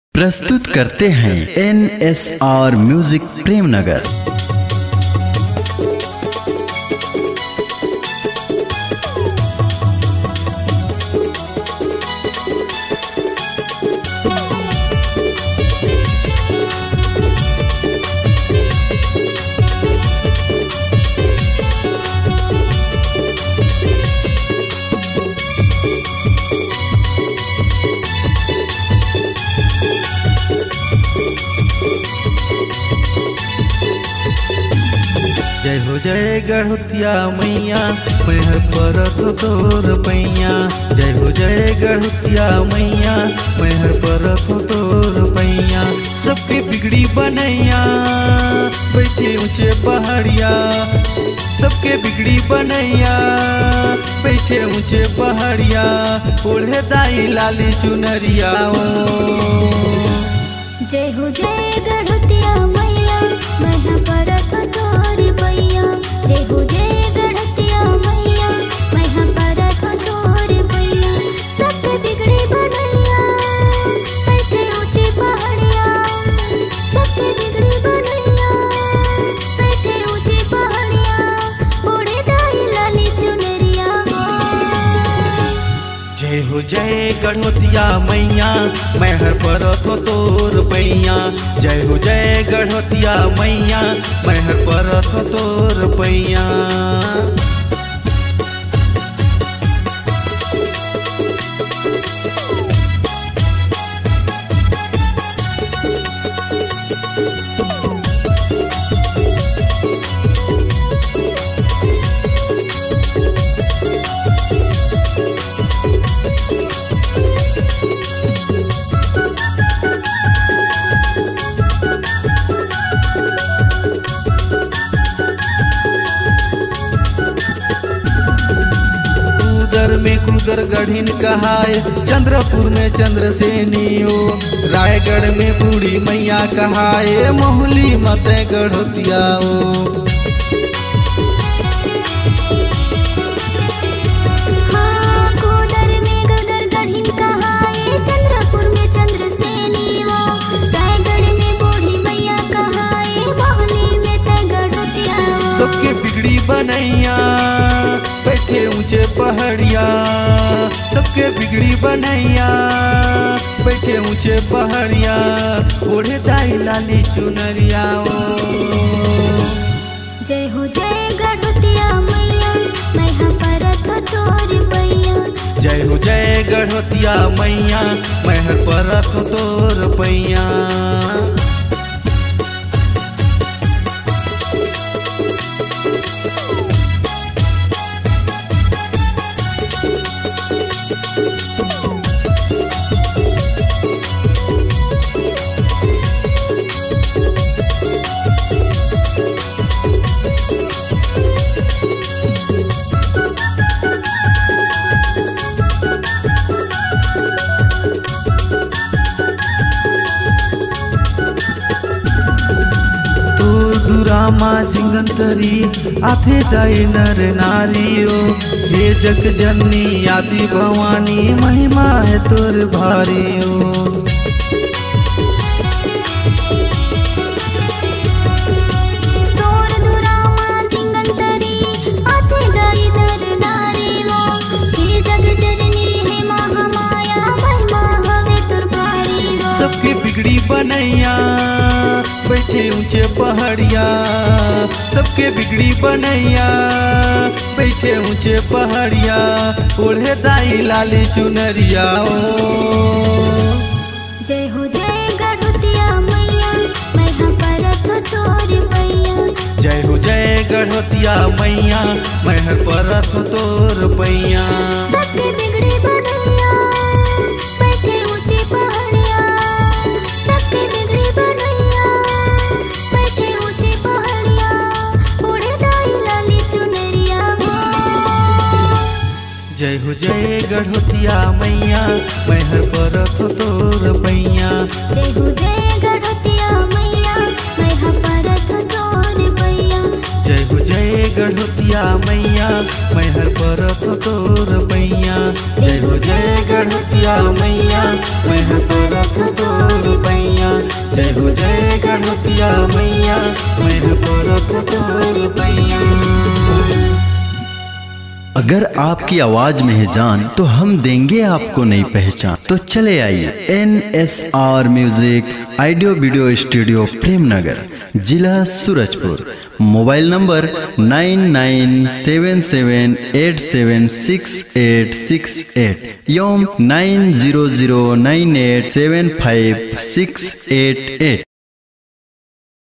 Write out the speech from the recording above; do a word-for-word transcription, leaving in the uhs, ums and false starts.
प्रस्तुत करते हैं N S R music Premnagar. जय हो जय गढ़ुतिया मैया मैं परत तोर पैया। जय हो जय गढ़ुतिया मैया मैं परत तोर पैया। सबके बिगड़ी बनैया बैठे ऊंचे पहाड़िया। सबके बिगड़ी बनैया बैठे ऊंचे पहाड़िया। ओढ़े दाई लाली चुनरिया। जय हो जय गढ़ुतिया मैया मैं परत तोर पैया। जय हो जय गढ़ुतिया मैया मैं परत तोर पैया। सबके बिगड़ी बनैया बैठे ऊंचे पहाड़िया। सबके बिगड़ी बनैया बैठे ऊंचे पहाड़िया। ओढ़े दाई लाली चुनरिया। जय हो जय गढ़ुतिया मैया मैं परत तोर पैया। जय हो जय गढ़ुतिया मैया मैं परत तोर पैया। कुदर में कुदर गढ़िन कहाए। चंद्रपुर में चंद्रसेनियो। रायगढ़ में बूढ़ी मैया कहाए। मोहली मते गढ़ुतियाओ। हाँ कुदर में कुदर गढ़िन कहाए। चंद्रपुर में चंद्रसेनियो। रायगढ़ में बूढ़ी मैया कहाए। मोहली में ते गढ़ुतियाओ। सबके बिगड़ी बनैया बैठे ऊंचे पहाड़िया। सबके बिगड़ी बनैया बैठे ऊंचे पहाड़िया। ओढ़े दाई लाली चुनरिया। जय हो जय गढ़ुतिया मैया मैं परत तोर पैया। जय हो जय गढ़ुतिया मैया मैं परत तोर पैया। रामा जिंगंतरी आथे दाई नर नारियो। हे जग जननी आदि भवानी महिमा है तोर भारियो। तोर दुरामा जिंगंतरी आथे दाई नर नारियो। हे जग जननी है महामाया महिमा हवे तोर भारियो। सबके बिगड़ी बनैया बैठे ऊंचे पहाड़िया। सबके बिगड़ी बनैया बैठे ऊंचे पहाड़िया। ओढ़े दाई लाली चुनरिया। जय हो जय गढ़ुतिया मैया मैं परत तोर पैया। जय हो जय गढ़ुतिया मैया मैं परत तोर पैया। सबके बिगड़ी बनैया बैठे ऊंचे पहाड़िया। सबके बिगड़ी बनैया बैठे ऊंचे पहाड़िया। ओढ़े दाई लाली चुनरिया। जय हो जय गढ़ुतिया मैया मैं परत तोर पैया। जय हो जय गढ़ुतिया मैया मैं परत तोर पैया। जय हो जय गढ़ुतिया मैया मैं परत तोर पैया। जय हो जय गढ़ुतिया मैया मैं परत तोर पैया। परत तोर पैया। अगर आपकी आवाज में है जान तो हम देंगे आपको नई पहचान। तो चले आइए N S R music audio video studio Premnagar, जिला Surajpur. Mobile number nine nine seven seven eight seven six eight six eight एवं nine zero zero nine eight seven five six eight at.